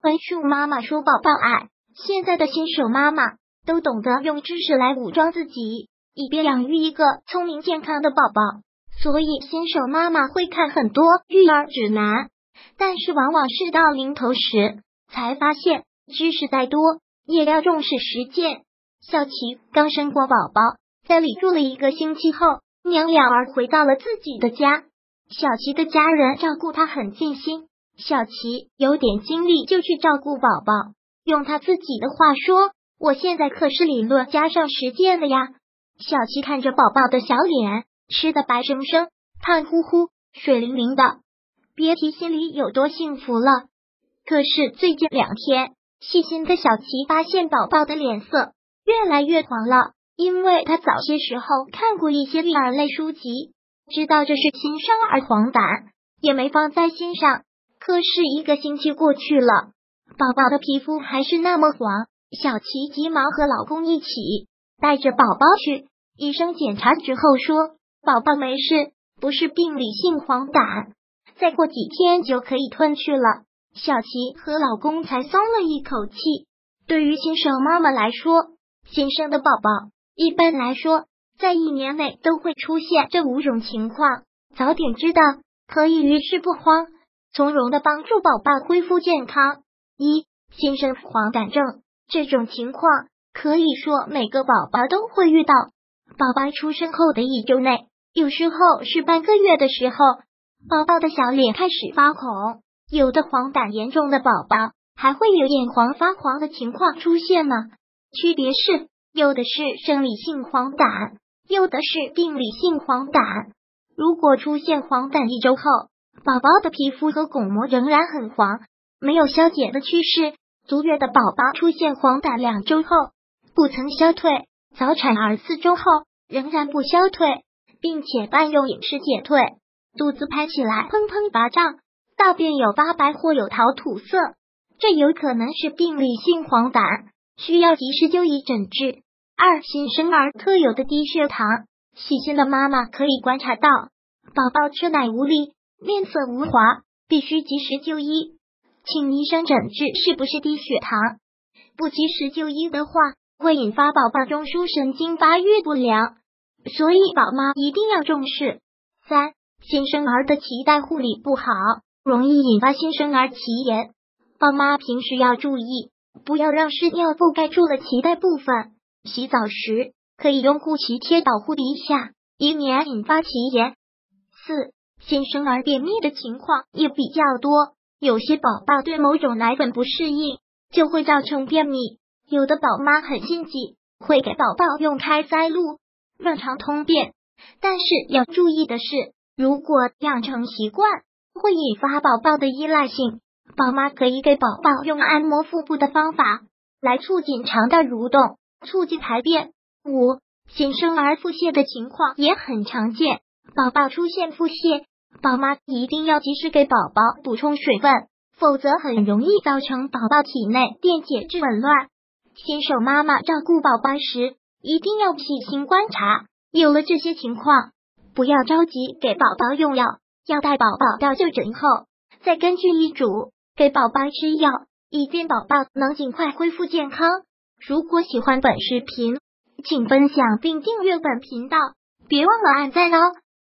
槐树妈妈说宝宝矮，现在的新手妈妈都懂得用知识来武装自己，以便养育一个聪明健康的宝宝。所以新手妈妈会看很多育儿指南，但是往往事到临头时才发现，知识再多也要重视实践。小琪刚生过宝宝，在里住了1个星期后，娘俩儿回到了自己的家。小琪的家人照顾她很尽心，小琪有点精力就去照顾宝宝。用他自己的话说，我现在可是理论加上实践了呀。小琪看着宝宝的小脸，吃得白生生、胖乎乎、水灵灵的，别提心里有多幸福了。可是最近2天，细心的小琪发现宝宝的脸色越来越黄了，因为他早些时候看过一些育儿类书籍，知道这是新生儿黄疸，也没放在心上。可是1个星期过去了，宝宝的皮肤还是那么黄。小琪急忙和老公一起带着宝宝去医生检查之后说，宝宝没事，不是病理性黄疸，再过几天就可以吞去了。小琪和老公才松了一口气。对于新手妈妈来说，新生的宝宝一般来说在1年内都会出现这5种情况，早点知道可以遇事不慌，从容的帮助宝宝恢复健康。1. 新生黄疸症，这种情况可以说每个宝宝都会遇到。宝宝出生后的1周内，有时候是半个月的时候，宝宝的小脸开始发红，有的黄疸严重的宝宝还会有眼黄发黄的情况出现呢。区别是，有的是生理性黄疸，有的是病理性黄疸。如果出现黄疸1周后，宝宝的皮肤和巩膜仍然很黄，没有消减的趋势，足月的宝宝出现黄疸2周后不曾消退，早产儿4周后仍然不消退，并且伴有饮食减退，肚子拍起来砰砰发胀，大便有发白或有桃土色，这有可能是病理性黄疸，需要及时就医诊治。2. 新生儿特有的低血糖，细心的妈妈可以观察到，宝宝吃奶无力，面色无华，必须及时就医，请医生诊治是不是低血糖。不及时就医的话，会引发宝宝中枢神经发育不良，所以宝妈一定要重视。3. 新生儿的脐带护理不好，容易引发新生儿脐炎，宝妈平时要注意，不要让湿尿覆盖住了脐带部分。洗澡时可以用护脐贴保护一下，以免引发脐炎。4. 新生儿便秘的情况也比较多，有些宝宝对某种奶粉不适应，就会造成便秘。有的宝妈很心急，会给宝宝用开塞露润肠通便，但是要注意的是，如果养成习惯，会引发宝宝的依赖性。宝妈可以给宝宝用按摩腹部的方法来促进肠道蠕动，促进排便。5. 新生儿腹泻的情况也很常见，宝宝出现腹泻，宝妈一定要及时给宝宝补充水分，否则很容易造成宝宝体内电解质紊乱。新手妈妈照顾宝宝时，一定要细心观察，有了这些情况，不要着急给宝宝用药，要待宝宝到就诊后，再根据医嘱给宝宝吃药，以便宝宝能尽快恢复健康。如果喜欢本视频，请分享并订阅本频道，别忘了按赞哦。